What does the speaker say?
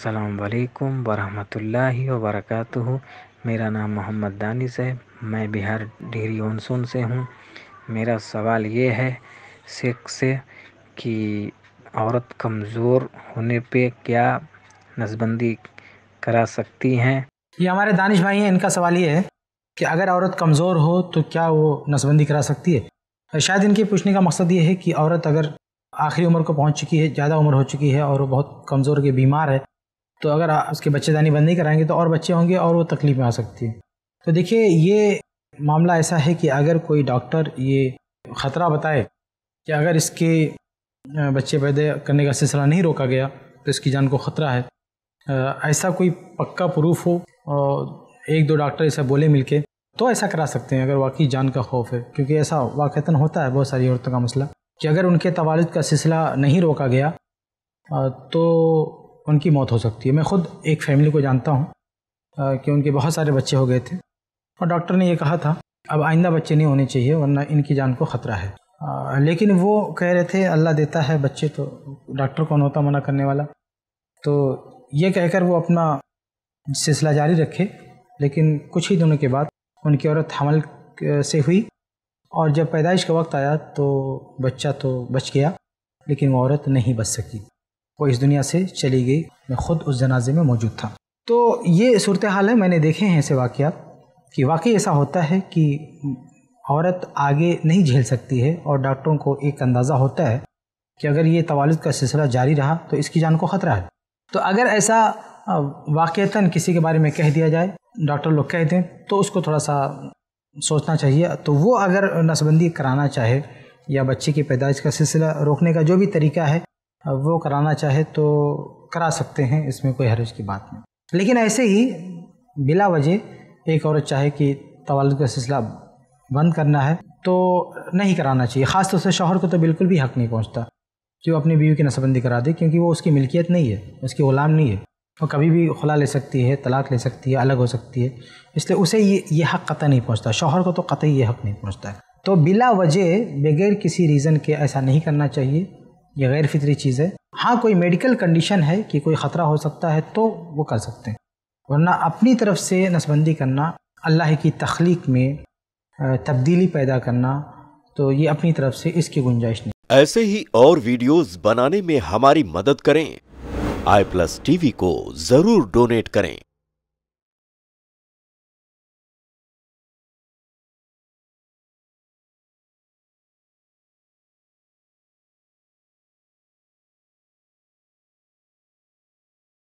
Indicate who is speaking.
Speaker 1: السلام علیکم ورحمۃ اللہ وبرکاتہ۔ میرا نام محمد دانش ہے، میں بہار ڈہری اونسون سے ہوں۔ میرا سوال یہ ہے شیخ سے کہ عورت کمزور ہونے پہ کیا نسبندی کرا سکتی ہیں؟
Speaker 2: یہ ہمارے دانش بھائی ہیں، ان کا سوال یہ ہے کہ اگر عورت کمزور ہو تو کیا وہ نسبندی کرا سکتی ہے؟ شاید ان کے پوچھنے کا مقصد یہ ہے کہ عورت اگر آخری عمر کو پہنچ چکی ہے، زیادہ عمر ہو چکی ہے اور وہ بہت کمزور کے بیمار ہے، تو اگر اس کے بچے دانی بند نہیں کرائیں گے تو اور بچے ہوں گے اور وہ تکلیف میں آ سکتی ہے۔ تو دیکھیے، یہ معاملہ ایسا ہے کہ اگر کوئی ڈاکٹر یہ خطرہ بتائے کہ اگر اس کے بچے پیدا کرنے کا سلسلہ نہیں روکا گیا تو اس کی جان کو خطرہ ہے، ایسا کوئی پکا پروف ہو اور ایک دو ڈاکٹر ایسا بولے مل کے، تو ایسا کرا سکتے ہیں اگر واقعی جان کا خوف ہے، کیونکہ ایسا واقعتاً ہوتا ہے بہت ساری عورتوں کا مسئلہ کہ اگر ان کے توالد کا سلسلہ نہیں روکا گیا تو ان کی موت ہو سکتی ہے۔ میں خود ایک فیملی کو جانتا ہوں کہ ان کے بہت سارے بچے ہو گئے تھے اور ڈاکٹر نے یہ کہا تھا اب آئندہ بچے نہیں ہونے چاہیے ورنہ ان کی جان کو خطرہ ہے، لیکن وہ کہہ رہے تھے اللہ دیتا ہے بچے، تو ڈاکٹر کون ہوتا منع کرنے والا؟ تو یہ کہہ کر وہ اپنا سلسلہ جاری رکھے، لیکن کچھ ہی دنوں کے بعد ان کی عورت حمل سے ہوئی اور جب پیدائش کا وقت آیا تو بچہ تو بچ گیا لیکن وہ عورت نہیں بچ سکی، وہ اس دنیا سے چلی گئی۔ میں خود اس جنازے میں موجود تھا۔ تو یہ صورتحال ہے، میں نے دیکھے ہیں ایسے واقعات کہ واقعی ایسا ہوتا ہے کہ عورت آگے نہیں جھیل سکتی ہے اور ڈاکٹروں کو ایک اندازہ ہوتا ہے کہ اگر یہ توالد کا سلسلہ جاری رہا تو اس کی جان کو خطرہ ہے۔ تو اگر ایسا واقعتاً کسی کے بارے میں کہہ دیا جائے، ڈاکٹر لوگ کہہ دیں، تو اس کو تھوڑا سا سوچنا چاہیے۔ تو وہ اگر نسبندی کرانا چاہے یا بچے کی پیدائش کا سلسلہ روکنے کا جو بھی طریقہ ہے وہ کرانا چاہے تو کرا سکتے ہیں، اس میں کوئی حرج کی بات نہیں۔ لیکن ایسے ہی بلا وجہ ایک عورت چاہے کہ توالد کا سلسلہ بند کرنا ہے تو نہیں کرانا چاہیے۔ خاص طور سے شوہر کو تو بالکل بھی حق نہیں پہنچتا کہ وہ اپنی بیوی کی نسبندی کرا دے، کیونکہ وہ اس کی ملکیت نہیں ہے، اس کی غلام نہیں ہے، وہ کبھی بھی خلا لے سکتی ہے، طلاق لے سکتی ہے، الگ ہو سکتی ہے، اس لیے اسے یہ حق قطعی نہیں پہنچتا۔ شوہر کو تو قطعی یہ حق نہیں پہنچتا ہے۔ تو بلا وجہ بغیر کسی ریزن کے ایسا نہیں کرنا چاہیے، یہ غیر فطری چیز ہے۔ ہاں کوئی میڈیکل کنڈیشن ہے کہ کوئی خطرہ ہو سکتا ہے تو وہ کر سکتے ہیں، ورنہ اپنی طرف سے نسبندی کرنا، اللہ کی تخلیق میں تبدیلی پیدا کرنا، تو یہ اپنی طرف سے اس کی گنجائش نہیں۔
Speaker 3: ایسے ہی اور ویڈیوز بنانے میں ہماری مدد کریں۔ i+ TV کو ضرور ڈونیٹ کریں۔